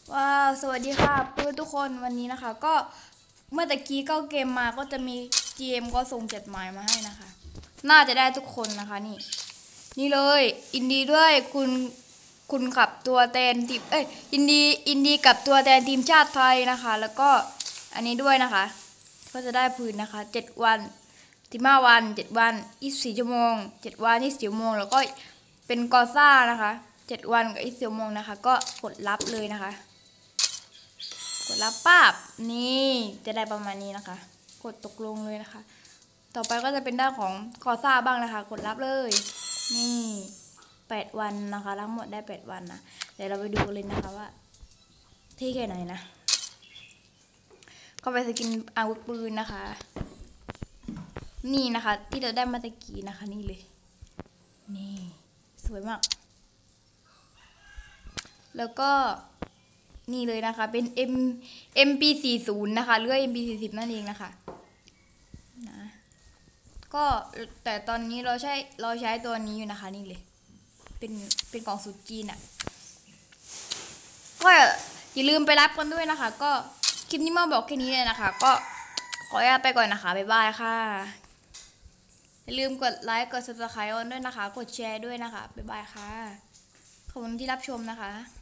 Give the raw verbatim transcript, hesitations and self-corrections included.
ว้าวสวัสดีค่ะเพื่อนทุกคนวันนี้นะคะก็เมื่อตะกี้เข้าเกมมาก็จะมีเกมก็ส่งจดหมายมาให้นะคะน่าจะได้ทุกคนนะคะนี่นี่เลยอินดีด้วยคุณคุณขับตัวแทนทีมเอ้ยอินดีอินดีกับตัวแทนทีมชาติไทยนะคะแล้วก็อันนี้ด้วยนะคะก็จะได้พื้นนะคะเจ็ดวันสิบห้าวันเจ็ดวันยี่สิบสี่ชั่วโมงเจ็ดวันยี่สิบสี่ชั่วโมงแล้วก็เป็นกอซ่านะคะเจ็ดวันกับยี่สิบสี่ชั่วโมงนะคะก็กดรับเลยนะคะกดรับปั๊บนี่จะได้ประมาณนี้นะคะ กดตกลงเลยนะคะ ต่อไปก็จะเป็นด้านของกอซ่าบ้างนะคะ กดรับเลย นี่แปดวันนะคะ ทั้งหมดได้แปดวันนะเดี๋ยวเราไปดูกันเลยนะคะว่าที่แค่ไหนนะก็ไปสกินอาวุธปืนนะคะ นี่นะคะ ที่เราได้มาตะกี้นะคะ นี่เลย นี่สวยมาก แล้วก็นี่เลยนะคะเป็น M เอ็ม พี สี่สิบ นะคะเลื่อย เอ็ม พี สี่สิบ นั่นเองนะคะนะก็แต่ตอนนี้เราใช้เราใช้ตัวนี้อยู่นะคะนี่เลยเป็นเป็นกล่องสูตรจีนอะ่ะก็อย่าลืมไปรับกันด้วยนะคะ ก็คลิปนี้มาบอกแค่นี้เลยนะคะ ก็ขออนุญาตไปก่อนนะคะบ๊ายบายค่ะอย่าลืมกดไลค์กด ซับสไครบ์ ด้วยนะคะ กดแชร์ด้วยนะคะบ๊ายบายค่ะขอบคุณที่รับชมนะคะ